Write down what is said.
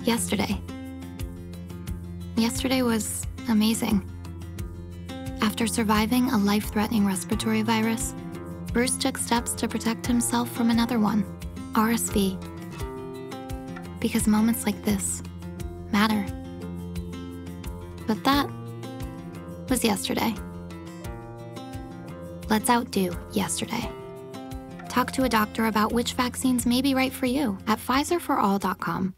Yesterday. Yesterday was amazing. After surviving a life-threatening respiratory virus, Bruce took steps to protect himself from another one, RSV. Because moments like this matter. But that was yesterday. Let's outdo yesterday. Talk to a doctor about which vaccines may be right for you at PfizerForAll.com.